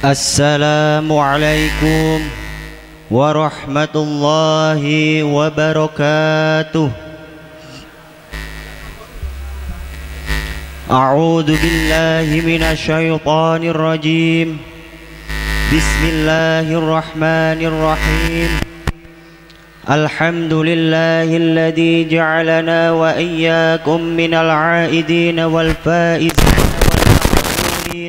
Assalamualaikum warahmatullahi wabarakatuh. A'udzu billahi minasyaitonir rajim. Bismillahirrahmanirrahim. Alhamdulillahilladzi ja'alana wa iyyakum minal 'aidin wal faizin wal maqburin.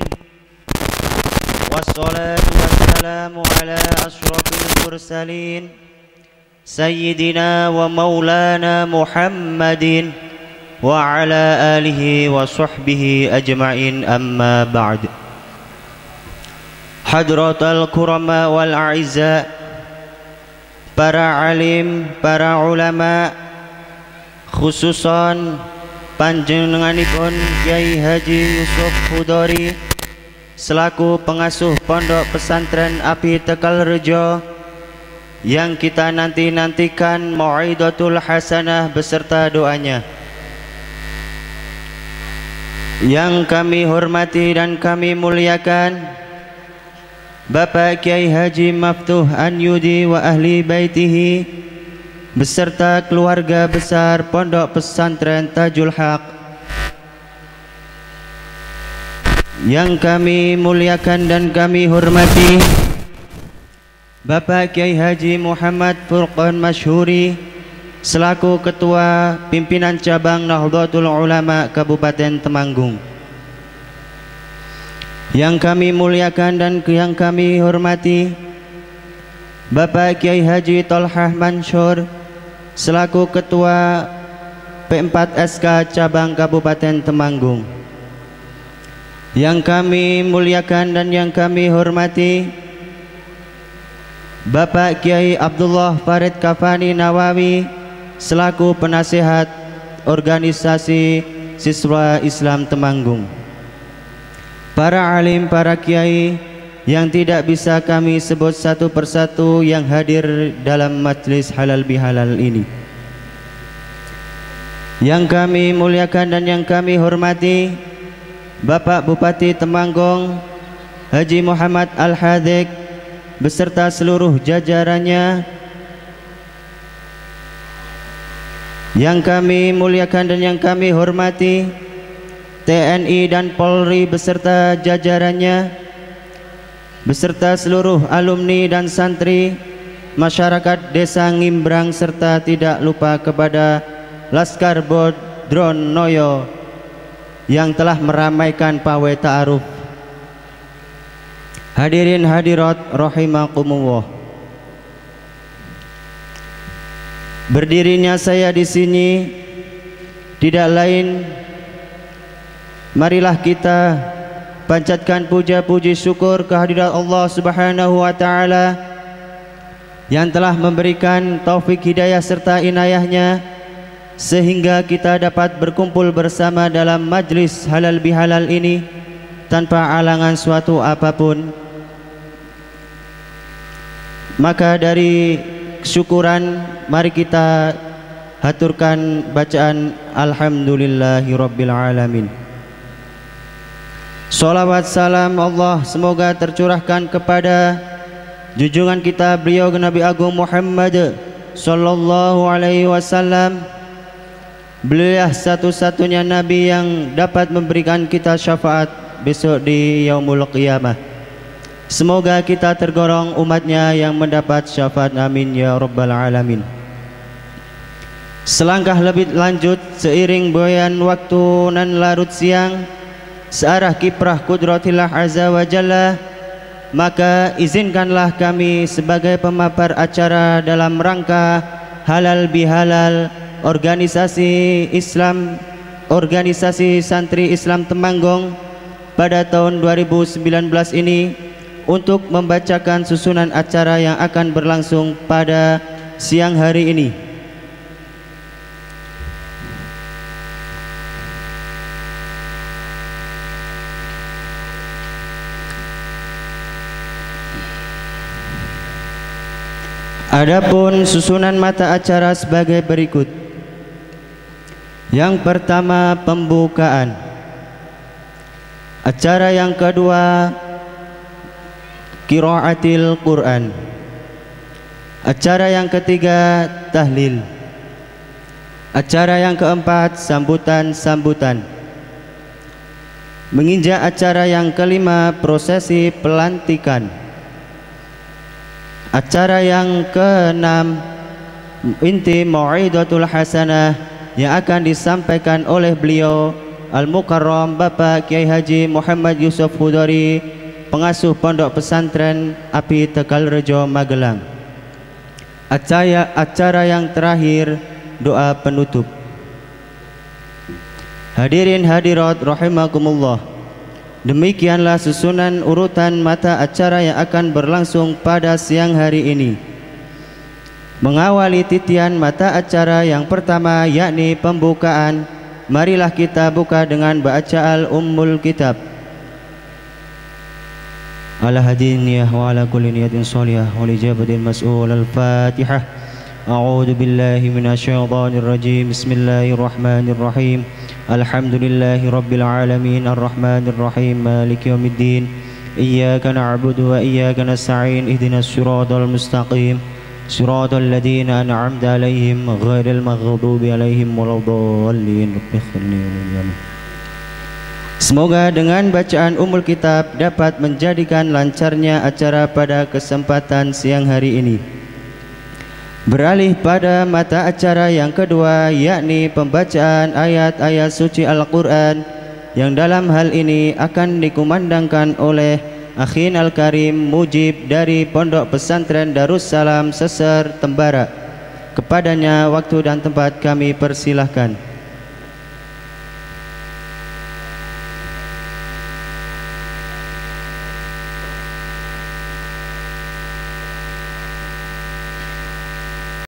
Wassalatu wassalamu ala asyrafil mursalin sayyidina wa maulana Muhammadin wa ala alihi wa sahbihi ajma'in, amma ba'd. Hadratal kurama wal a'izza, para alim, para ulama, khususan panjenenganipun Kyai Haji Yusuf Hudori selaku pengasuh Pondok Pesantren Api Tegal Rejo, yang kita nantikan mau'idatul hasanah beserta doanya. Yang kami hormati dan kami muliakan Bapak Kyai Haji Maftuh Anyudi wa ahli baitihi beserta keluarga besar Pondok Pesantren Tajul Haq. Yang kami muliakan dan kami hormati Bapak Kyai Haji Muhammad Furqan Masyhuri selaku Ketua Pimpinan Cabang Nahdlatul Ulama Kabupaten Temanggung. Yang kami muliakan dan yang kami hormati Bapak Kyai Haji Tolhah Mansur selaku Ketua P4SK Cabang Kabupaten Temanggung. Yang kami muliakan dan yang kami hormati Bapak Kiai Abdullah Farid Kafani Nawawi selaku penasihat organisasi Siswa Islam Temanggung. Para alim, para kiai yang tidak bisa kami sebut satu persatu yang hadir dalam majlis halal bihalal ini. Yang kami muliakan dan yang kami hormati Bapak Bupati Temanggung Haji Muhammad Al-Hadik beserta seluruh jajarannya. Yang kami muliakan dan yang kami hormati TNI dan Polri beserta jajarannya, beserta seluruh alumni dan santri, masyarakat Desa Ngimbrang, serta tidak lupa kepada Laskar Bodron Noyo yang telah meramaikan pawai ta'aruf. Hadirin hadirat rahimakumullah. Berdirinya saya di sini tidak lain, marilah kita panjatkan puja-puji syukur kehadirat Allah Subhanahu wa taala yang telah memberikan taufik hidayah serta inayahnya sehingga kita dapat berkumpul bersama dalam majlis halal bihalal ini tanpa alangan suatu apapun. Maka dari syukuran, mari kita haturkan bacaan Alhamdulillahirabbil alamin. Salawat salam Allah semoga tercurahkan kepada junjungan kita beliau Nabi Agung Muhammad sallallahu alaihi wasallam. Beliau satu-satunya Nabi yang dapat memberikan kita syafaat besok di yaumul qiyamah. Semoga kita tergolong umatnya yang mendapat syafaat, amin ya rabbal alamin. Selangkah lebih lanjut, seiring boyan waktu nan larut siang, searah kiprah kudratillah azza wa jalla, maka izinkanlah kami sebagai pemapar acara dalam rangka halal bihalal organisasi Islam, organisasi Santri Islam Temanggung pada tahun 2019 ini untuk membacakan susunan acara yang akan berlangsung pada siang hari ini. Adapun susunan mata acara sebagai berikut. Yang pertama, pembukaan. Acara yang kedua, qiraatil Quran. Acara yang ketiga tahlil. Acara yang keempat sambutan-sambutan. Menginjak acara yang kelima prosesi pelantikan. Acara yang keenam inti mau'idatul hasanah yang akan disampaikan oleh beliau Al-Mukarram Bapak Kiai Haji Muhammad Yusuf Hudari, pengasuh Pondok Pesantren Api Tegalrejo Magelang. Acara yang terakhir doa penutup. Hadirin hadirat rahimakumullah, demikianlah susunan urutan mata acara yang akan berlangsung pada siang hari ini. Mengawali titian mata acara yang pertama yakni pembukaan, marilah kita buka dengan baca Ummul Kitab. Ala hadiniyah wa ala kulli niyatin sholihah wa li jabatil mas'ul. Al-Fatihah. A'udzu billahi minasyaitonir rajim. Bismillahirrahmanirrahim. Alhamdulillahi rabbil alamin arrahmanir rahim maliki yaumiddin. Iyyaka na'budu wa iyyaka nasta'in. Ihdinas siratal mustaqim. Siratal ladzina an'amta 'alaihim ghairil maghdubi 'alaihim waladdallin. Semoga dengan bacaan Ummul Kitab dapat menjadikan lancarnya acara pada kesempatan siang hari ini. Beralih pada mata acara yang kedua yakni pembacaan ayat-ayat suci Al-Quran, yang dalam hal ini akan dikumandangkan oleh Akhin Al-Karim Mujib dari Pondok Pesantren Darussalam Seser Tembara. Kepadanya waktu dan tempat kami persilahkan.